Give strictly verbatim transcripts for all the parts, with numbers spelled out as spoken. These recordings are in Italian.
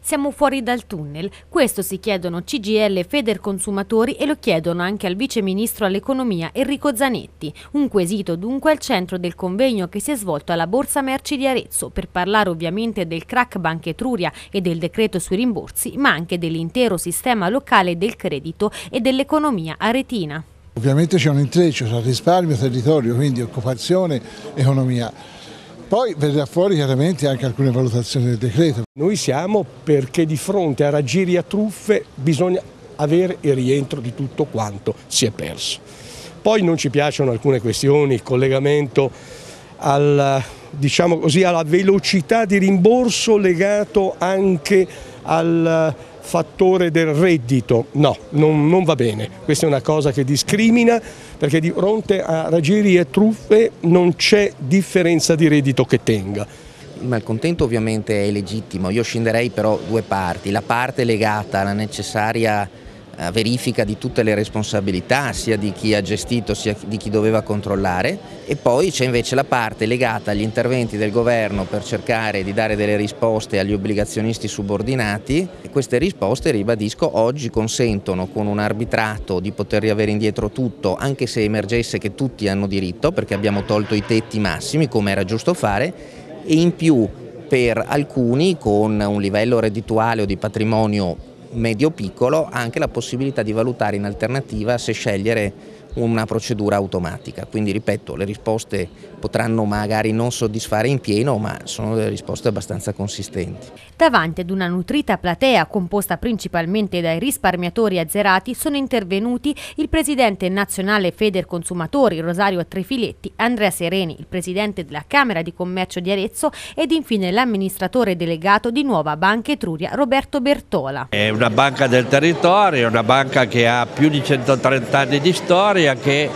Siamo fuori dal tunnel, questo si chiedono C G I L e Federconsumatori e lo chiedono anche al vice ministro all'economia Enrico Zanetti. Un quesito dunque al centro del convegno che si è svolto alla Borsa Merci di Arezzo per parlare ovviamente del crack Banca Etruria e del decreto sui rimborsi, ma anche dell'intero sistema locale del credito e dell'economia aretina. Ovviamente c'è un intreccio tra risparmio, territorio, quindi occupazione, economia. Poi verrà fuori chiaramente anche alcune valutazioni del decreto. Noi siamo perché di fronte a raggiri e a truffe bisogna avere il rientro di tutto quanto si è perso. Poi non ci piacciono alcune questioni, il collegamento al, diciamo così, alla velocità di rimborso legato anche al fattore del reddito. No, non, non va bene, questa è una cosa che discrimina, perché di fronte a raggiri e truffe non c'è differenza di reddito che tenga. Il malcontento ovviamente è legittimo, io scenderei però due parti, la parte legata alla necessaria verifica di tutte le responsabilità sia di chi ha gestito sia di chi doveva controllare, e poi c'è invece la parte legata agli interventi del governo per cercare di dare delle risposte agli obbligazionisti subordinati, e queste risposte, ribadisco, oggi consentono con un arbitrato di poter riavere indietro tutto, anche se emergesse che tutti hanno diritto, perché abbiamo tolto i tetti massimi come era giusto fare, e in più per alcuni con un livello reddituale o di patrimonio medio-piccolo anche la possibilità di valutare in alternativa se scegliere una procedura automatica. Quindi ripeto, le risposte potranno magari non soddisfare in pieno, ma sono delle risposte abbastanza consistenti. Davanti ad una nutrita platea composta principalmente dai risparmiatori azzerati sono intervenuti il presidente nazionale Federconsumatori Rosario Trefiletti, Andrea Sereni, il presidente della Camera di Commercio di Arezzo, ed infine l'amministratore delegato di Nuova Banca Etruria Roberto Bertola. È una banca del territorio, una banca che ha più di centotrenta anni di storia, che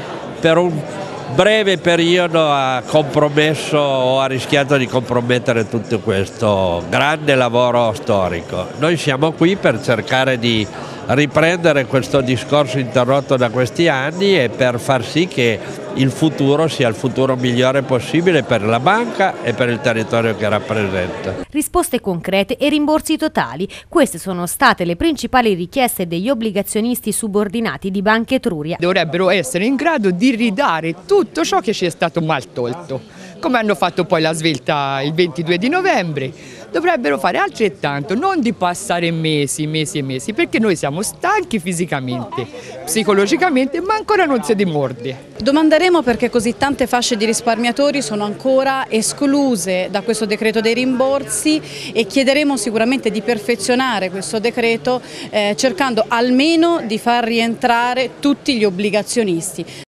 per un breve periodo ha compromesso o ha rischiato di compromettere tutto questo grande lavoro storico. Noi siamo qui per cercare di riprendere questo discorso interrotto da questi anni e per far sì che il futuro sia il futuro migliore possibile per la banca e per il territorio che rappresenta. Risposte concrete e rimborsi totali. Queste sono state le principali richieste degli obbligazionisti subordinati di Banca Etruria. Dovrebbero essere in grado di ridare tutto ciò che ci è stato mal tolto, come hanno fatto poi la svelta il ventidue di novembre. Dovrebbero fare altrettanto, non di passare mesi, mesi e mesi, perché noi siamo stanchi fisicamente, psicologicamente, ma ancora non si dimorde. Domanderemo perché così tante fasce di risparmiatori sono ancora escluse da questo decreto dei rimborsi, e chiederemo sicuramente di perfezionare questo decreto eh, cercando almeno di far rientrare tutti gli obbligazionisti.